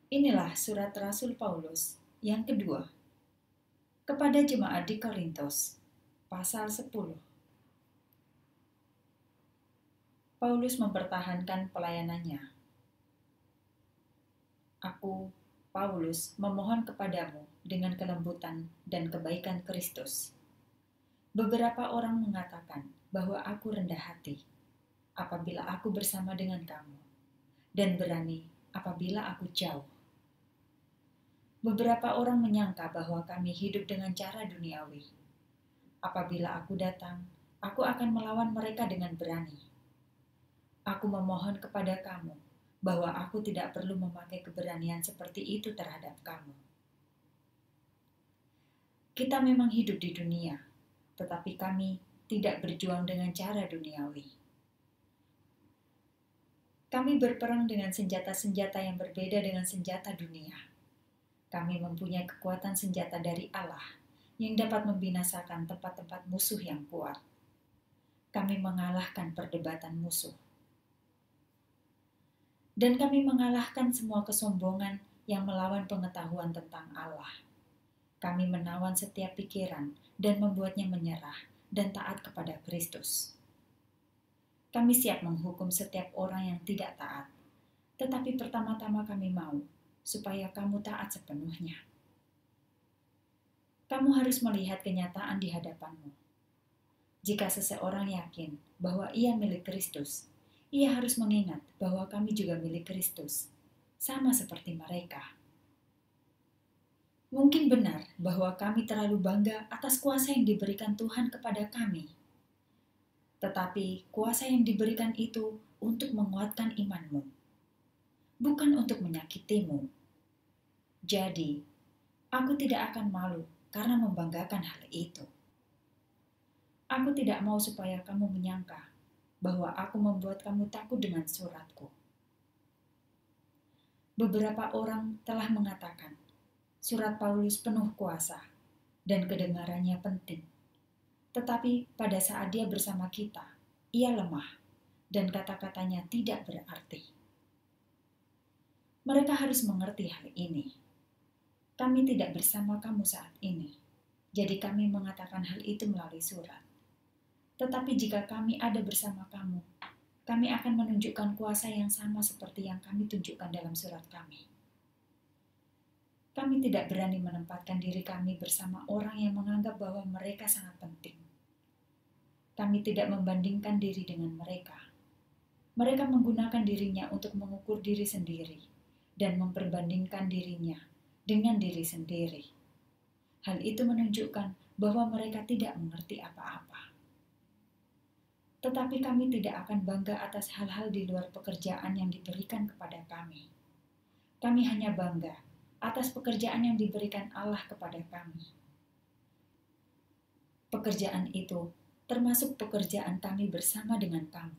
Inilah surat Rasul Paulus yang kedua kepada jemaat di Korintus, pasal 10. Paulus mempertahankan pelayanannya. Aku, Paulus, memohon kepadamu dengan kelembutan dan kebaikan Kristus. Beberapa orang mengatakan bahwa aku rendah hati apabila aku bersama dengan kamu, dan berani apabila aku jauh. Beberapa orang menyangka bahwa kami hidup dengan cara duniawi. Apabila aku datang, aku akan melawan mereka dengan berani. Aku memohon kepada kamu bahwa aku tidak perlu memakai keberanian seperti itu terhadap kamu. Kita memang hidup di dunia, tetapi kami tidak berjuang dengan cara duniawi. Kami berperang dengan senjata-senjata yang berbeda dengan senjata dunia. Kami mempunyai kekuatan senjata dari Allah yang dapat membinasakan tempat-tempat musuh yang kuat. Kami mengalahkan perdebatan musuh. Dan kami mengalahkan semua kesombongan yang melawan pengetahuan tentang Allah. Kami menawan setiap pikiran dan membuatnya menyerah dan taat kepada Kristus. Kami siap menghukum setiap orang yang tidak taat, tetapi pertama-tama kami mau supaya kamu taat sepenuhnya. Kamu harus melihat kenyataan di hadapanmu. Jika seseorang yakin bahwa ia milik Kristus, ia harus mengingat bahwa kami juga milik Kristus, sama seperti mereka. Mungkin benar bahwa kami terlalu bangga atas kuasa yang diberikan Tuhan kepada kami. Tetapi kuasa yang diberikan itu untuk menguatkan imanmu, bukan untuk menyakitimu. Jadi, aku tidak akan malu karena membanggakan hal itu. Aku tidak mau supaya kamu menyangka bahwa aku membuat kamu takut dengan suratku. Beberapa orang telah mengatakan surat Paulus penuh kuasa dan kedengarannya penting. Tetapi pada saat dia bersama kita, ia lemah dan kata-katanya tidak berarti. Mereka harus mengerti hal ini. Kami tidak bersama kamu saat ini, jadi kami mengatakan hal itu melalui surat. Tetapi jika kami ada bersama kamu, kami akan menunjukkan kuasa yang sama seperti yang kami tunjukkan dalam surat kami. Kami tidak berani menempatkan diri kami bersama orang yang menganggap bahwa mereka sangat penting. Kami tidak membandingkan diri dengan mereka. Mereka menggunakan dirinya untuk mengukur diri sendiri dan memperbandingkan dirinya dengan diri sendiri. Hal itu menunjukkan bahwa mereka tidak mengerti apa-apa. Tetapi kami tidak akan bangga atas hal-hal di luar pekerjaan yang diberikan kepada kami. Kami hanya bangga atas pekerjaan yang diberikan Allah kepada kami. Pekerjaan itu termasuk pekerjaan kami bersama dengan kamu.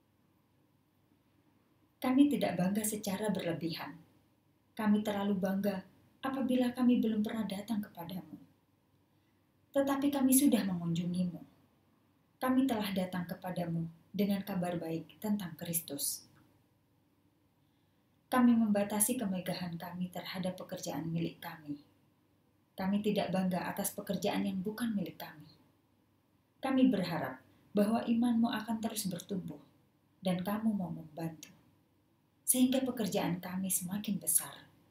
Kami tidak bangga secara berlebihan. Kami terlalu bangga apabila kami belum pernah datang kepadamu. Tetapi kami sudah mengunjungimu. Kami telah datang kepadamu dengan kabar baik tentang Kristus. Kami membatasi kemegahan kami terhadap pekerjaan milik kami. Kami tidak bangga atas pekerjaan yang bukan milik kami. Kami berharap bahwa imanmu akan terus bertumbuh dan kamu mau membantu, sehingga pekerjaan kami semakin besar.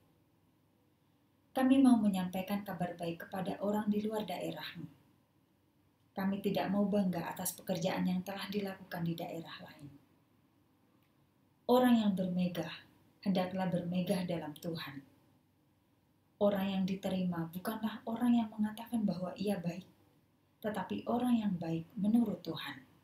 Kami mau menyampaikan kabar baik kepada orang di luar daerahmu. Kami tidak mau bangga atas pekerjaan yang telah dilakukan di daerah lain. Orang yang bermegah hendaklah bermegah dalam Tuhan. Orang yang diterima bukanlah orang yang mengatakan bahwa ia baik, tetapi orang yang baik menurut Tuhan.